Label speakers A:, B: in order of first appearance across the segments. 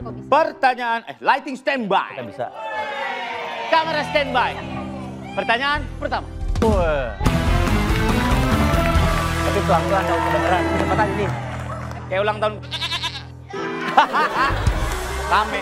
A: Pertanyaan, lighting standby.
B: Kita bisa.
A: Kamera standby. Pertanyaan pertama.
B: Tapi pelan-pelan dong, kedengeran. Kecepatan ini.
A: Kayak ulang tahun. Rame.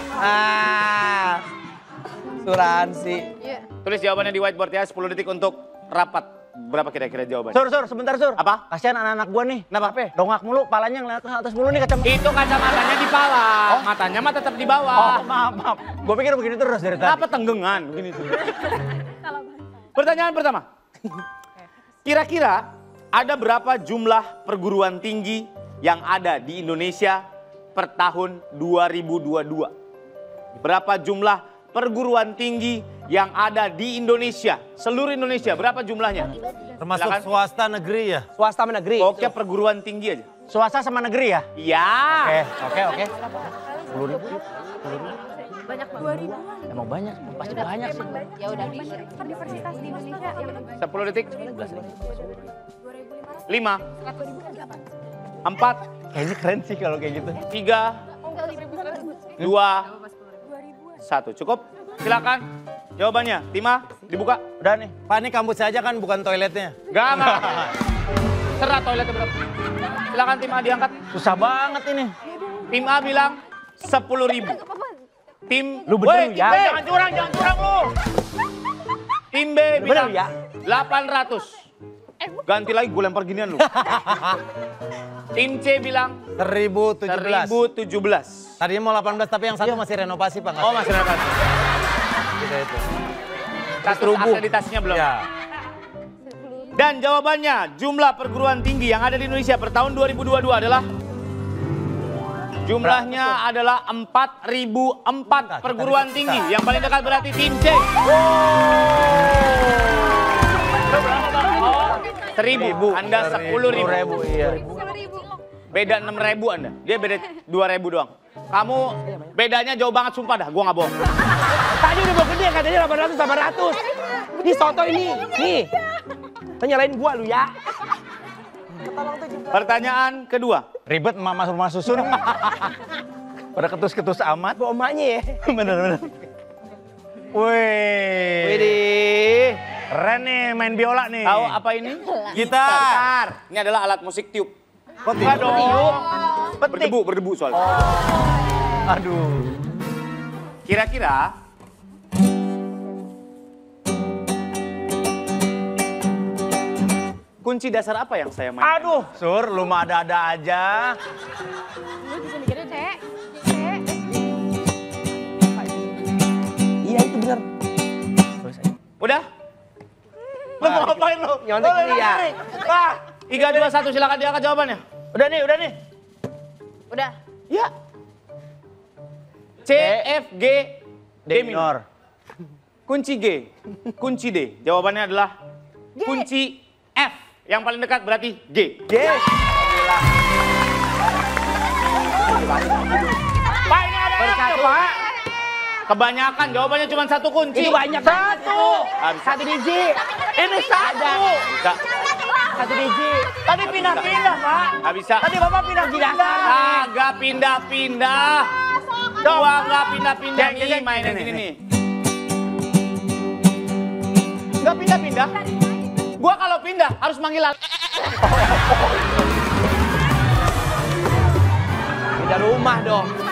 B: Suransi.
A: Tulis jawabannya di whiteboard ya, 10 detik untuk rapat. Berapa kira-kira jawabannya?
B: Sur, sebentar Sur.
A: Apa?
B: Kasihan anak-anak gua nih.
A: Kenapa?
B: Dongak mulu, palanya ngeliat ke atas mulu nih kacamata.
A: Itu kacamatanya di bawah.
B: Oh.
A: Matanya mah tetap di bawah.
B: Oh, maaf. Gua pikir begini terus dari tadi.
A: Kenapa tenggengan begini tuh? Pertanyaan pertama. Kira-kira ada berapa jumlah perguruan tinggi yang ada di Indonesia per tahun 2022? Berapa jumlah perguruan tinggi yang ada di Indonesia? Seluruh Indonesia, berapa jumlahnya?
C: Termasuk
A: Silakan.
C: swasta negeri ya?
B: Swasta sama negeri.
A: Pokoknya perguruan tinggi aja.
B: Swasta sama negeri ya?
A: Iya.
B: Oke. 10.000.
D: Banyak banget. 2.000-an.
B: Emang banyak, pasti banyak sih.
D: Ya udah di universitas di Indonesia yang
A: 10 detik.
D: 2.500.
A: 5, 4,
B: Kayaknya keren sih kalau kayak gitu.
A: 3, 2, 1. Cukup? Silakan. Jawabannya, Tima, dibuka.
B: Udah nih.
C: Pak, ini kampus saja kan bukan toiletnya?
A: Enggak. Serah toiletnya berapa. Silakan tim A diangkat.
B: Susah banget ini.
A: Tim A bilang 10.000. Tim
B: Lu bener
A: Woi,
B: ya?
A: tim B, jangan curang lu. Tim B bilang
B: ya?
A: 800. Ganti lagi gue lempar ginian lu. Tim C bilang
C: 1017.
A: 1017.
C: Tadinya mau 18 tapi yang satu masih renovasi Pak.
A: Oh masih dapat.
C: Kita itu.
A: Status akreditasinya belum.
C: Ya.
A: Dan jawabannya jumlah perguruan tinggi yang ada di Indonesia per tahun 2022 adalah jumlahnya adalah 4.004 perguruan tinggi. Yang paling dekat berarti tim C. Oh, 1.000. Anda 10.000.
B: Iya.
A: Beda 6.000 Anda. Dia beda 2.000 doang. Kamu bedanya jauh banget sumpah dah. Gua nggak bohong.
B: Tadi udah mau gede katanya 800. Ini soto ini. Nih. Nyalain gua lu ya.
A: Pertanyaan kedua.
C: Ribet emak rumah susun. Pada ketus-ketus amat.
B: Gua emaknya ya.
C: Bener. Wih.
B: Widih.
C: Keren nih main biola nih.
A: Tahu apa ini?
C: Gitar.
A: Ini adalah alat musik tiup.
C: Kok
A: Enggak
C: tiup?
A: dong. Berdebu soalnya.
C: Aduh.
A: Kira-kira kunci dasar apa yang saya main?
C: Aduh, Sur, lu mah ada-ada aja.
D: Lu bisa mikirnya C.
B: Iya itu bener.
A: Udah?
C: Lu mau ngapain lu?
B: Nyontek dia.
C: Ah,
A: 3, 2, 1 silakan diangkat jawabannya.
B: Udah nih.
D: Udah.
A: Ya. C, F, G, D minor. Kunci G, kunci D. Jawabannya adalah kunci F. Yang paling dekat berarti G. Pak, ini ada
B: Bersatu.
A: Pak. Kebanyakan jawabannya cuma satu kunci.
B: Ini banyak. Satu biji.
A: Ini satu. Enggak.
B: Satu biji.
A: Tadi pindah-pindah, Pak. Nggak bisa.
B: Tadi Bapak pindah-pindah.
A: Agak pindah-pindah. Gua nggak pindah-pindah nih mainin gini nih. Nggak pindah-pindah. Gua kalau pindah harus manggil
B: Pindah rumah dong.